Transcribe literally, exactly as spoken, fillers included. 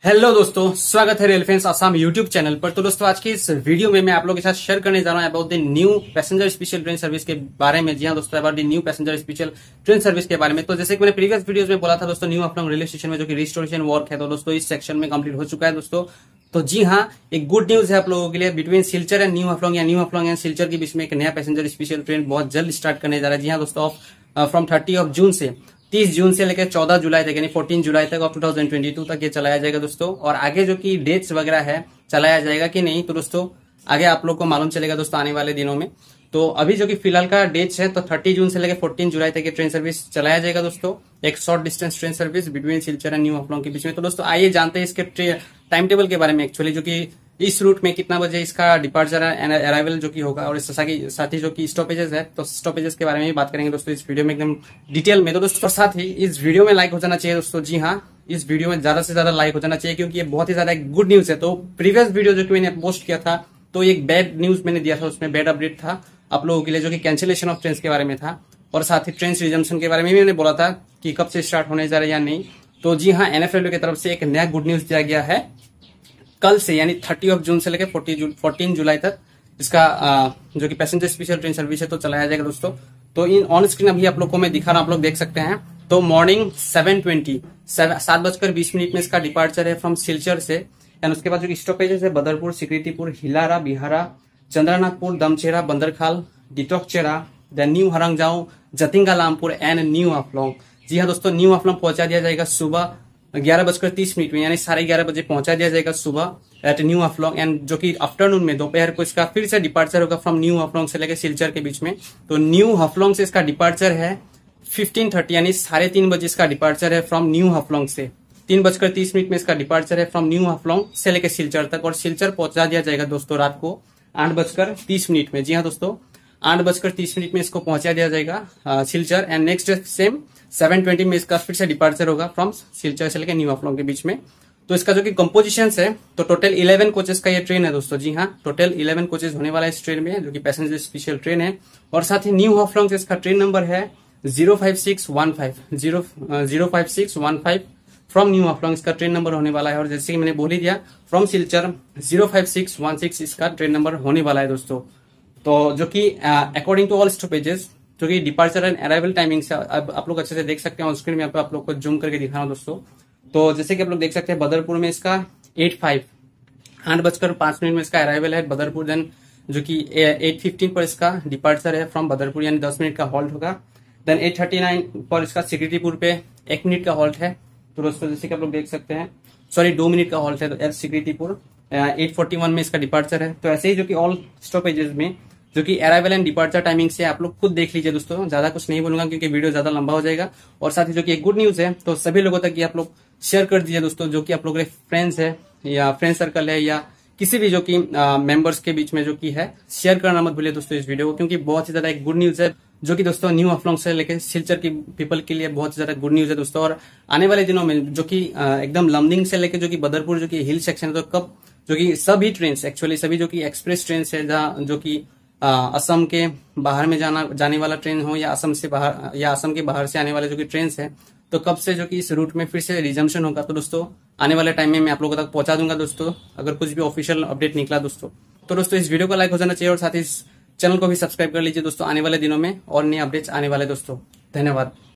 Hello दोस्तों, स्वागत है rail friends Assam YouTube channel पर। तो दोस्तों आज की इस वीडियो में मैं आप लोगों के साथ शेयर करने जा रहा हूं about the new passenger special train service के बारे में। जी हाँ दोस्तों, about the new passenger special train service के बारे में। तो जैसे कि मैंने प्रीवियस वीडियोस में बोला था दोस्तों, न्यू हाफलोंग रेलवे स्टेशन में जो कि रिस्टोरेशन वर्क है तो दोस्तों इस सेक्शन में कंप्लीट हो चुका है दोस्तों। तो जी हाँ, एक गुड न्यूज है आप लोगों के लिए। Between Silchar and new Haflong या न्यू हाफलोंग एंड सिलचर के बीच में एक नया पैसेंजर स्पेशल ट्रेन बहुत जल्द स्टार्ट करने जा रहा है। जी हाँ दोस्तों, फ्रॉम थर्टी ऑफ जून से तीस जून से लेकर चौदह जुलाई तक यानी चौदह जुलाई तक ऑफ दो हज़ार बाईस तक ये चलाया जाएगा दोस्तों। और आगे जो कि डेट्स वगैरह है चलाया जाएगा कि नहीं तो दोस्तों आगे आप लोग को मालूम चलेगा दोस्तों आने वाले दिनों में। तो अभी जो कि फिलहाल का डेट्स है तो तीस जून से लेकर चौदह जुलाई तक ये ट्रेन सर्विस चलाया जाएगा दोस्तों। एक short distance train service between Silchar and new Haflong के बीच में। तो दोस्तों आइए जानते हैं इसके टाइम टेबल के बारे में, एक्चुअली जो कि इस रूट में कितना बजे इसका डिपार्चर एंड अराइवल जो कि होगा और इस साथ ही जो कि स्टॉपेजेस है तो स्टॉपेजेस के बारे में भी बात करेंगे दोस्तों इस वीडियो में एकदम डिटेल में। तो दोस्तों साथ ही इस वीडियो में लाइक हो जाना चाहिए दोस्तों। जी हाँ, इस वीडियो में ज्यादा से ज्यादा लाइक हो जाना चाहिए क्योंकि ये बहुत ही ज्यादा गुड न्यूज है। तो प्रीवियस वीडियो जो कि मैंने पोस्ट किया था तो एक बैड न्यूज मैंने दिया था, उसमें बैड अपडेट था आप लोगों के लिए जो कि कैंसिलेशन ऑफ ट्रेन के बारे में था। और साथ ही ट्रेन रिजम्पशन के बारे में भी मैंने बोला था कि कब से स्टार्ट होने जा रहा है या नहीं। तो जी हाँ, एनएफएलयू की तरफ से एक नया गुड न्यूज दिया गया है। कल से यानी तीस ऑफ जून से लेकर चौदह जुलाई तक इसका आ, जो कि पैसेंजर स्पेशल ट्रेन सर्विस है तो चलाया जाएगा दोस्तों। तो इन ऑन स्क्रीन अभी आप लोग को मैं दिखा रहा हूं, आप लोग देख सकते हैं। तो मॉर्निंग सेवन ट्वेंटी सात बजकर बीस मिनट में इसका डिपार्चर है फ्रॉम सिलचर से। एंड उसके बाद जो स्टॉपेजेस है Badarpur, Sikritipur, Hilara, Bihara, Chandranathpur, Damchera, Bandarkhal, Ditockcherra, then new Harangajao, Jatingalampur and new Haflong. जी हाँ दोस्तों, न्यू हाफलोंग पहुंचा दिया जाएगा सुबह ग्यारह बजकर तीस मिनट में यानी साढ़े ग्यारह बजे पहुंचा दिया जाएगा सुबह एट न्यू हाफलोंग। एंड जो कि आफ्टरनून में दोपहर को इसका फिर से डिपार्चर होगा फ्रॉम न्यू हाफलोंग से लेकर सिलचर के बीच में। तो न्यू हाफलोंग से इसका डिपार्चर है फिफ्टीन थर्टी यानी साढ़े तीन बजे इसका डिपार्चर है फ्रॉम न्यू हाफलोंग से। तीन बजकर तीस मिनट में इसका डिपार्चर है फ्रॉम न्यू हाफलोंग से लेकर सिलचर तक। और सिलचर पहुंचा दिया जाएगा दोस्तों रात को आठ बजकर तीस मिनट में। जी हाँ दोस्तों, आठ बजकर तीस मिनट में इसको पहुंचा दिया जाएगा Silchar. And next day same seven twenty में इसका फिर से डिपार्चर होगा फ्रॉम सिलचर से लेकर न्यू हाफलोंग के बीच में। तो इसका जो कि कंपोजिशन है तो टोटल इलेवन कोचेस का ये ट्रेन है दोस्तों। जी हाँ, टोटल इलेवन कोचेस होने वाला है इस ट्रेन में जो कि पैसेंजर स्पेशल ट्रेन है। और साथ ही न्यू हाफलोंग से इसका ट्रेन नंबर है zero five six one five zero zero five six one five from new Haflong इसका ट्रेन नंबर होने वाला है। और जैसे कि मैंने बोल ही दिया from Silchar zero five six one six इसका ट्रेन नंबर होने वाला है दोस्तों। तो जो कि अकॉर्डिंग टू ऑल स्टॉपेजेस जो कि डिपार्चर एंड अराइवल टाइमिंग से अब आप लोग अच्छे से देख सकते हैं। ऑन स्क्रीन में आप, आप लोग को जूम करके दिखा रहा हूं दोस्तों। तो जैसे कि आप लोग देख सकते हैं बदरपुर में इसका एट फाइव आठ बजकर पांच मिनट में इसका अराइवल है बदरपुर। देन जो कि एट फिफ्टीन पर इसका डिपार्चर है फ्रॉम बदरपुर यानी दस मिनट का हॉल्ट होगा। देन एट थर्टी नाइन पर इसका सिक्रितीपुर पे एक मिनट का हॉल्ट है। तो दोस्तों जैसे कि आप लोग देख सकते हैं, सॉरी दो मिनट का हॉल्ट है तो सिक्रितीपुर। एट फोर्टी वन में इसका डिपार्चर है। तो ऐसे ही जो कि ऑल स्टॉपेजेस में जो कि अराइवल एंड डिपार्चर टाइमिंग से आप लोग खुद देख लीजिए दोस्तों, ज्यादा कुछ नहीं बोलूंगा क्योंकि वीडियो ज्यादा लंबा हो जाएगा। और साथ ही जो कि एक गुड न्यूज है तो सभी लोगों तक ये आप लोग शेयर कर दीजिए दोस्तों, जो कि आप लोग फ्रेंड्स है या फ्रेंड सर्कल है या किसी भी जो कि मेंबर्स के बीच में जो कि है, शेयर करना मत भूलिए दोस्तों इस वीडियो को, क्योंकि बहुत ही ज्यादा एक गुड न्यूज है जो कि दोस्तों न्यू हाफलोंग से लेकर सिलचर की पीपल के लिए बहुत ही ज्यादा गुड न्यूज है दोस्तों। और आने वाले दिनों में जो कि एकदम लमडिंग से लेकर जो कि बदरपुर जो कि हिल सेक्शन है तो कब जो कि सभी ट्रेन एक्चुअली सभी जो कि एक्सप्रेस ट्रेन है जहाँ जो कि असम के बाहर में जाना जाने वाला ट्रेन हो या असम से बाहर या असम के बाहर से आने वाले जो कि ट्रेन है तो कब से जो कि इस रूट में फिर से रिजम्पशन होगा तो दोस्तों आने वाले टाइम में मैं आप लोगों तक पहुंचा दूंगा दोस्तों, अगर कुछ भी ऑफिशियल अपडेट निकला दोस्तों। तो दोस्तों इस वीडियो को लाइक हो जाना चाहिए और साथ ही इस चैनल को भी सब्सक्राइब कर लीजिए दोस्तों, आने वाले दिनों में और नए अपडेट्स आने वाले दोस्तों। धन्यवाद।